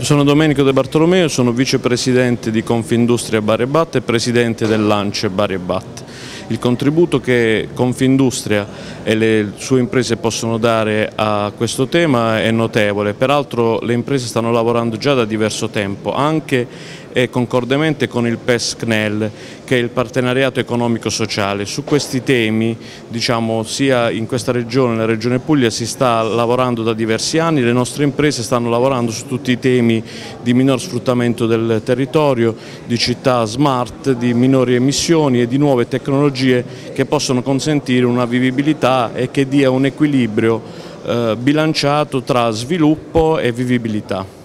Sono Domenico De Bartolomeo, sono vicepresidente di Confindustria Bari e Batte e presidente dell'ANCE Bari e Batte. Il contributo che Confindustria e le sue imprese possono dare a questo tema è notevole, peraltro le imprese stanno lavorando già da diverso tempo, anche e concordemente con il PES-CNEL, che è il partenariato economico-sociale. Su questi temi, sia in questa regione, nella regione Puglia, si sta lavorando da diversi anni, le nostre imprese stanno lavorando su tutti i temi di minor sfruttamento del territorio, di città smart, di minori emissioni e di nuove tecnologie che possono consentire una vivibilità e che dia un equilibrio bilanciato tra sviluppo e vivibilità.